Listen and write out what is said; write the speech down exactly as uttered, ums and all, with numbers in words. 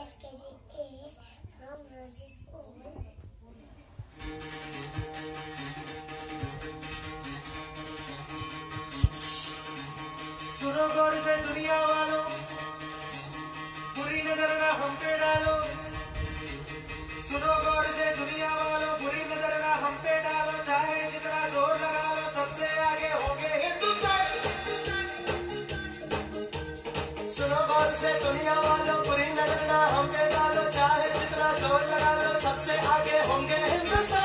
H के जी ए from Rosie School. सुनो गौर से दुनिया वालों, बुरी नजर ना हम पे डालो। सुनो गौर से दुनिया वालों, बुरी नजर ना हम पे डालो। चाहे जितना जोर लगा लो, सबसे आगे होंगे हिंदुस्तान। सुनो गौर से दुनिया वालों, बुरी नजर ना हम पे डालो। चाहे जितना जोर लगा लो, सबसे आगे होंगे हिंदुस्तान।